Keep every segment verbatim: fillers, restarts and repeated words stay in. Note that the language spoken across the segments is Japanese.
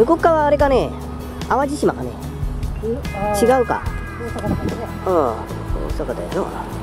向こう側はあれかね、淡路島かね。違うか。うん、大阪だよな。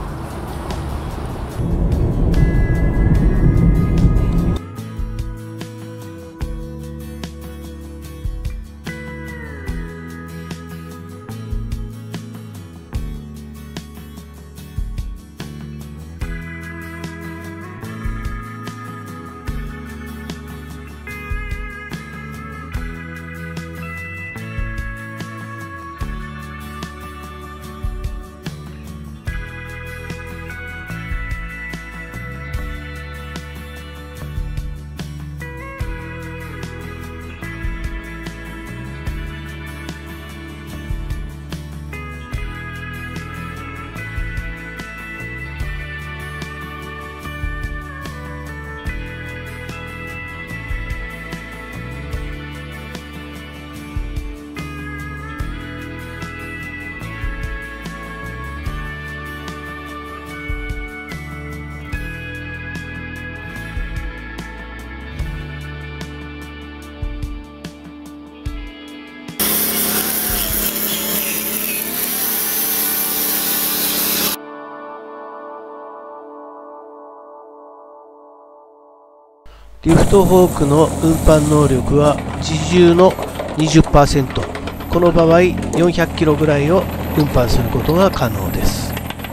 リフトフォークの運搬能力は自重の にじゅっパーセント、この場合よんひゃくキロぐらいを運搬することが可能です。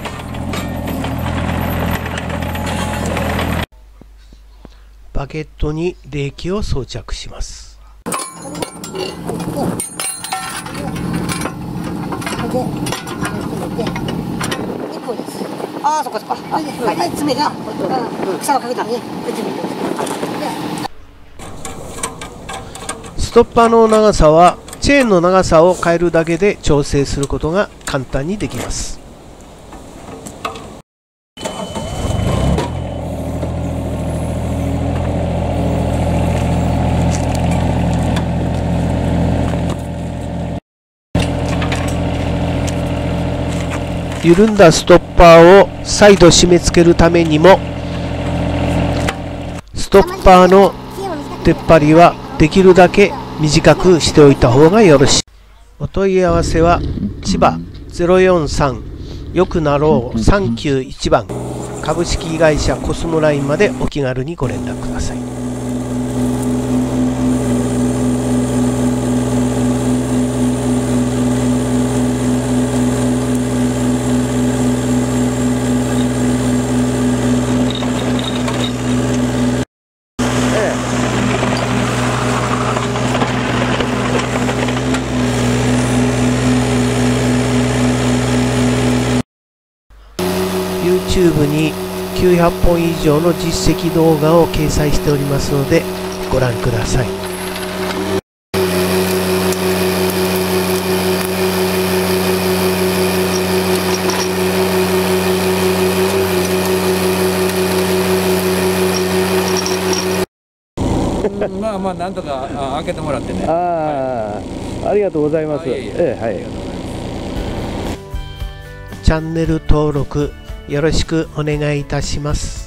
バケットに冷気を装着します。 ああ、そっかそっか。はい、はい、爪が、草をかけたね。 ストッパーの長さはチェーンの長さを変えるだけで調整することが簡単にできます。緩んだストッパーを再度締め付けるためにも、ストッパーの出っ張りはできるだけ短くしておいた方がよろしい。お問い合わせは千葉 ゼロよんさん よくなろうさんきゅういちばん株式会社コスモラインまでお気軽にご連絡ください。YouTube にきゅうひゃっぽん以上の実績動画を掲載しておりますのでご覧ください。 まあまあなんとか開けてもらってね。 ああ、はい、ありがとうございます。ええ、はい。チャンネル登録よろしくお願いいたします。